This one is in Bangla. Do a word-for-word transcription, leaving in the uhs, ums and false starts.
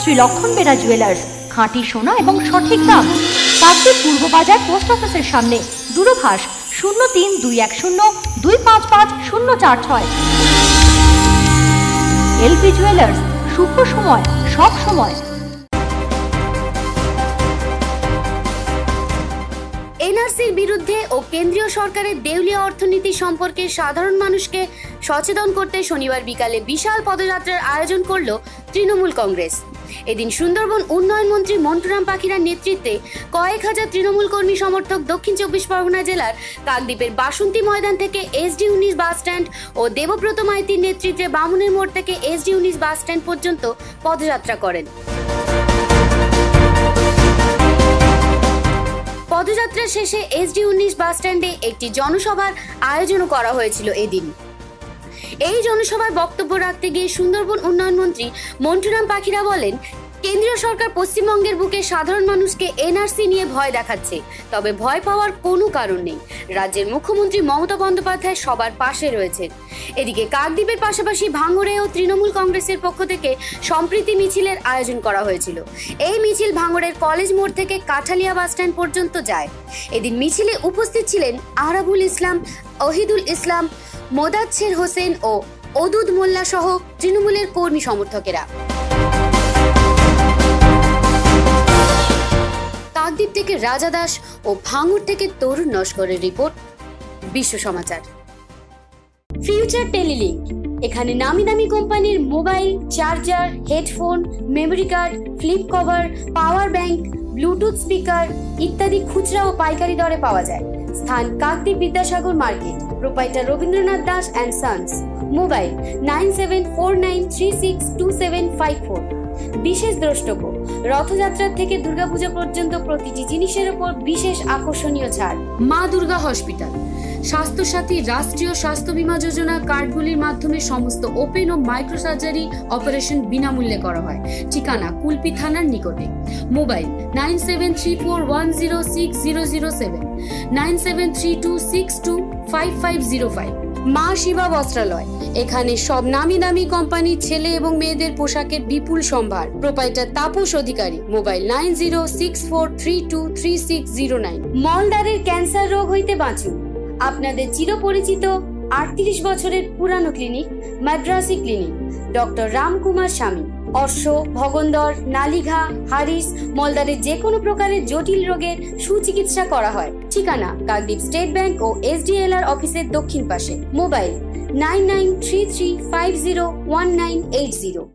শ্রী লক্ষণ বেরা জুয়েলার্স, খাঁটি সোনা এবং সঠিক দাম। কাকদ্বীপ পূর্ব বাজার পোস্ট অফিসের সামনে। দূরভাষ শূন্য তিন দুই এক শূন্য দুই পাঁচ পাঁচ শূন্য চার ছয়। এলপি জুয়েলার্স, শুভ সময় সব সময়। এনআরসির বিরুদ্ধে ও কেন্দ্রীয় সরকারের দেউলিয়া অর্থনীতি সম্পর্কে সাধারণ মানুষকে সচেতন করতে শনিবার বিকালে বিশাল পদযাত্রার আয়োজন করল তৃণমূল কংগ্রেস। এদিন সুন্দরবন উন্নয়ন মন্ত্রী মন্টুরাম পাখিরার নেতৃত্বে কয়েক হাজার তৃণমূল কর্মী সমর্থক দক্ষিণ চব্বিশ পরগনা জেলার কাকদ্বীপের বাসন্তী ময়দান থেকে এসডি উনিশ বাস স্ট্যান্ড ও দেবব্রত মাইতির নেতৃত্বে বামুনের মোড় থেকে এসডি উনিশ বাস স্ট্যান্ড পর্যন্ত পদযাত্রা করেন। পদযাত্রা শেষে এসডি উনিশ বাস স্ট্যান্ডে একটি জনসভার আয়োজনও করা হয়েছিল। এদিন এই জনসভায় বক্তব্য রাখতে গিয়ে সুন্দরবন উন্নয়ন মন্ত্রী মন্টুরাম পাখিরা বলেন, কেন্দ্রীয় সরকার পশ্চিমবঙ্গের বুকে সাধারণ মানুষকে এনআরসি নিয়ে ভয় দেখাচ্ছে, তবে ভয় পাওয়ার কোনো কারণ নেই। রাজ্যের মুখ্যমন্ত্রী মমতা বন্দ্যোপাধ্যায় সবার পাশে রয়েছেন। এদিকে কাকদ্বীপের পাশাপাশি ভাঙড়েও তৃণমূল কংগ্রেসের পক্ষ থেকে সম্প্রীতি মিছিলের আয়োজন করা হয়েছিল। এই মিছিল ভাঙড়ের কলেজ মোড় থেকে কাঠালিয়া বাস স্ট্যান্ড পর্যন্ত যায়। এদিন মিছিলে উপস্থিত ছিলেন আরাবুল ইসলাম, ওহিদুল ইসলাম, মোদাচ্ছের হোসেন ও ওদুদ মোল্লা সহ তৃণমূলের কর্মী সমর্থকেরা। কাকদ্বীপ থেকে রাজা দাস ও ভাঙড় থেকে তরুণ নস্করের রিপোর্ট, বিশ্ব সমাচার। ফিউচার টেলিলিংক, এখানে নামি দামি কোম্পানির mobile, charger, headphone, memory card, flip cover, power bank, bluetooth speaker ইত্যাদি খুচরা ও পাইকারি দরে পাওয়া যায়। স্থান Kakdwip Vidyasagar market. Proprietor Rabindranath Das and sons. Mobile nine seven four nine three six two seven five four. বিশেষ দ্রষ্টব্য, রথযাত্রা থেকে দুর্গাপূজা পর্যন্ত প্রতিটি জিনিসের উপর বিশেষ আকর্ষণীয় ছাড়। মা দুর্গা হসপিটাল, স্বাস্থ্যসাথী রাষ্ট্রীয় স্বাস্থ্য বীমা যোজনা কার্ডগুলির মাধ্যমে সমস্ত ওপেন ও মাইক্রো সার্জারি অপারেশন বিনামূল্যে করা হয়। ঠিকানা কুলপি থানার নিকটে। Mobile nine seven three four one zero six zero zero seven, nine seven three two six two five five zero five. Maa Shiva বস্ত্রালয়, এখানে সব নামি দামি কোম্পানির ছেলে এবং মেয়েদের পোশাকের বিপুল সম্ভার। Proprietor Tapas Adhikari. Mobile nine zero six four three two three six zero nine. মলদারের ক্যান্সার রোগ হইতে বাঁচুন। আপনাদের চিরপরিচিত আটত্রিশ বছরের পুরানো clinic Madrasi clinic, doctor Ramkumar Swami. অশ্ব, ভগন্দর, নালিঘা, হারিস, মলদারের যে কোনো প্রকারের জটিল রোগের সুচিকিৎসা করা হয়। ঠিকানা কাকদ্বীপ স্টেট ব্যাংক ও এসডিএলআর অফিসের দক্ষিণ পাশে। Mobile nine nine three three five zero one nine eight zero.